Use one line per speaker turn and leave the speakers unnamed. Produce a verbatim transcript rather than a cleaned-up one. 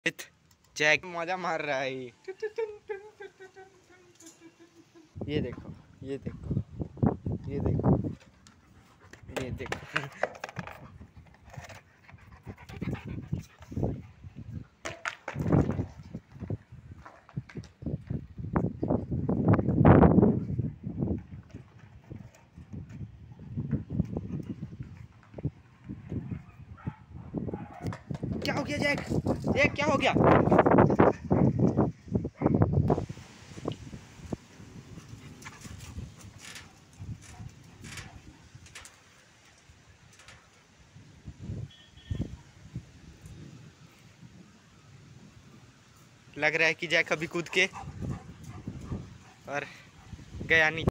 Jack मजा मार रहा है। ये देखो ये देखो ये देखो ये देखो क्या हो गया जैक? जैक क्या हो गया? लग रहा है कि जैक अभी कूद के और गया नहीं।